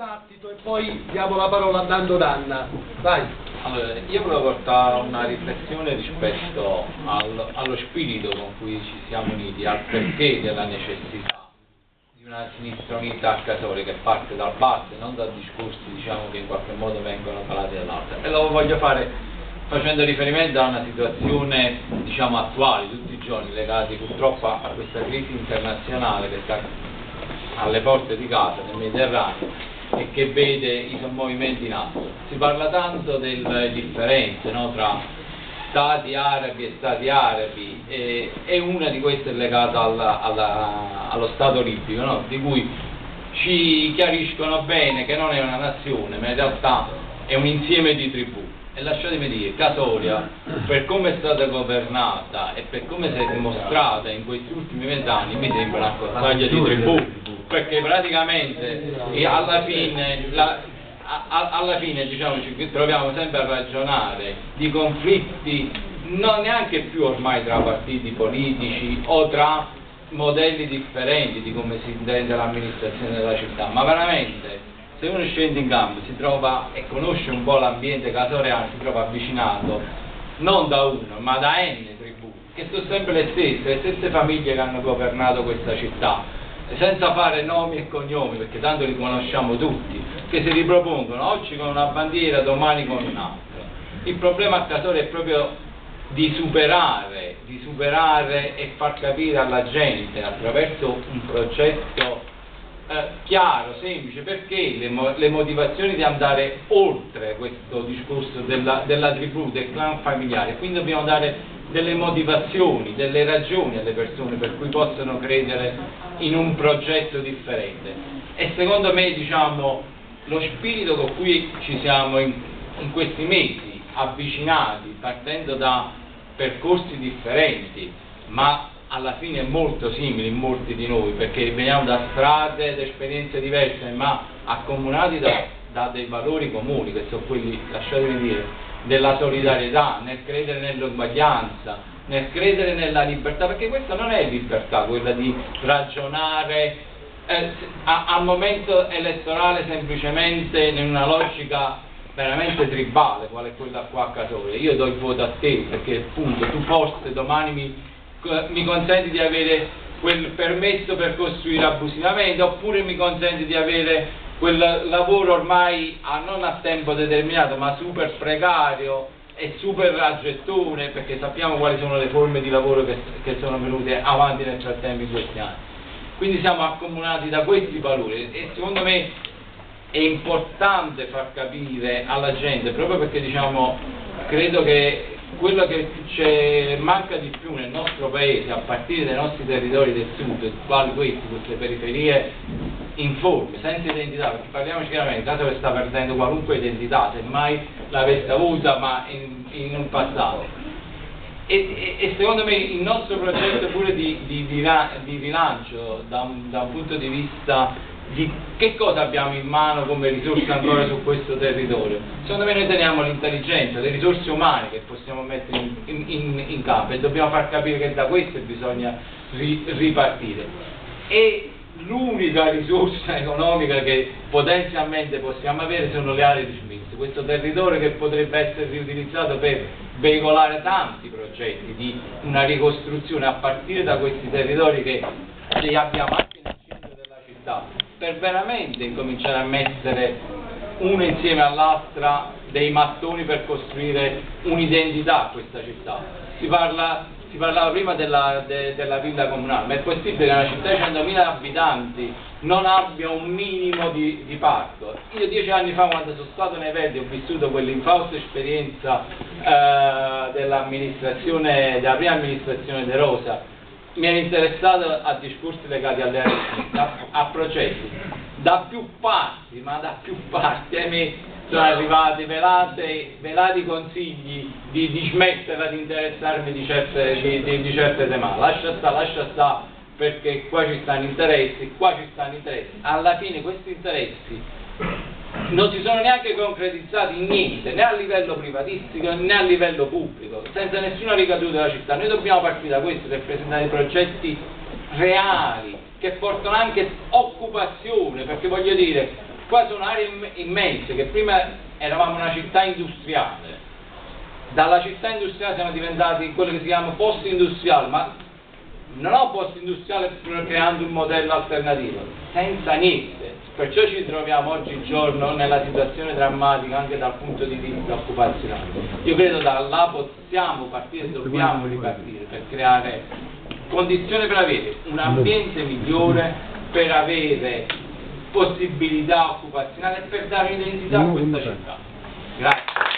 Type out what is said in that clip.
dibattito e poi diamo la parola a Dando Danna. Vai. Allora, io volevo portare una riflessione rispetto allo spirito con cui ci siamo uniti, al perché della necessità di una sinistra unita a Casole che parte dal basso e non da discorsi, diciamo, che in qualche modo vengono calati dall'alto. E lo voglio fare facendo riferimento a una situazione, diciamo, attuale, tutti i giorni, legati purtroppo a questa crisi internazionale che sta alle porte di casa, nel Mediterraneo, e che vede i sommovimenti in atto. Si parla tanto delle differenze, no, tra stati arabi e stati arabi, e una di queste è legata allo Stato libico, no, di cui ci chiariscono bene che non è una nazione, ma in realtà è un insieme di tribù. E lasciatemi dire, Casoria, per come è stata governata e per come si è dimostrata in questi ultimi 20 anni, mi sembra una cozzaglia di tribù, perché praticamente alla fine diciamo, ci troviamo sempre a ragionare di conflitti non neanche più ormai tra partiti politici o tra modelli differenti di come si intende l'amministrazione della città, ma veramente se uno scende in campo, si trova e conosce un po' l'ambiente casoreano, si trova avvicinato non da uno, ma da N tribù, che sono sempre le stesse famiglie che hanno governato questa città, senza fare nomi e cognomi, perché tanto li conosciamo tutti, che si ripropongono oggi con una bandiera, domani con un'altra. Il problema a Casoria è proprio di superare e far capire alla gente attraverso un progetto chiaro, semplice, perché le motivazioni di andare oltre questo discorso della tribù, del clan familiare. Quindi dobbiamo dare delle motivazioni, delle ragioni alle persone per cui possono credere in un progetto differente. E secondo me, diciamo, lo spirito con cui ci siamo in questi mesi avvicinati, partendo da percorsi differenti, ma alla fine molto simili in molti di noi, perché veniamo da strade ed esperienze diverse, ma accomunati da dei valori comuni, che sono quelli, lasciatemi dire, della solidarietà, nel credere nell'uguaglianza, nel credere nella libertà, perché questa non è libertà, quella di ragionare al momento elettorale semplicemente in una logica veramente tribale, quale è quella qua a Casoria. Io do il voto a te, perché appunto tu forse domani mi consenti di avere quel permesso per costruire abusivamente, oppure mi consenti di avere quel lavoro ormai non a tempo determinato, ma super precario e super a gettone, perché sappiamo quali sono le forme di lavoro che sono venute avanti nel frattempo in questi anni. Quindi siamo accomunati da questi valori e secondo me è importante far capire alla gente, proprio perché, diciamo, credo che quello che manca di più nel nostro paese, a partire dai nostri territori del sud, quali queste periferie informe, senza identità, perché parliamoci chiaramente, Casoria sta perdendo qualunque identità, semmai l'avesse avuta, ma in un passato. E secondo me il nostro progetto pure di rilancio da un punto di vista di che cosa abbiamo in mano come risorse ancora su questo territorio. Secondo me noi teniamo l'intelligenza, le risorse umane che possiamo mettere in campo, e dobbiamo far capire che da queste bisogna ripartire. E l'unica risorsa economica che potenzialmente possiamo avere sono le aree dismesse, questo territorio che potrebbe essere riutilizzato per veicolare tanti progetti di una ricostruzione a partire da questi territori che li abbiamo anche nel centro della città, per veramente incominciare a mettere uno insieme all'altra dei mattoni per costruire un'identità a questa città. Si parlava prima della villa comunale, ma è possibile che una città di 100.000 abitanti non abbia un minimo di parco? Io 10 anni fa, quando sono stato nei Verdi, ho vissuto quell'infausta esperienza della prima amministrazione De Rosa. Mi ero interessato a discorsi legati alle aree, a processi, da più parti, ma da più parti, a me sono arrivati velati consigli di smetterla di interessarmi di certe tematiche, lascia sta, perché qua ci stanno interessi, alla fine questi interessi non si sono neanche concretizzati in niente, né a livello privatistico né a livello pubblico, senza nessuna ricaduta della città. Noi dobbiamo partire da questo per presentare progetti reali, che portano anche occupazione, perché voglio dire, Qua sono aree immense, che prima eravamo una città industriale, dalla città industriale siamo diventati quello che si chiama post-industriale, ma non post-industriale creando un modello alternativo, senza niente. Perciò ci troviamo oggigiorno nella situazione drammatica anche dal punto di vista occupazionale. Io credo da là possiamo partire, dobbiamo ripartire per creare condizioni per avere un ambiente migliore, per avere possibilità occupazionali e per dare identità a questa città. Grazie.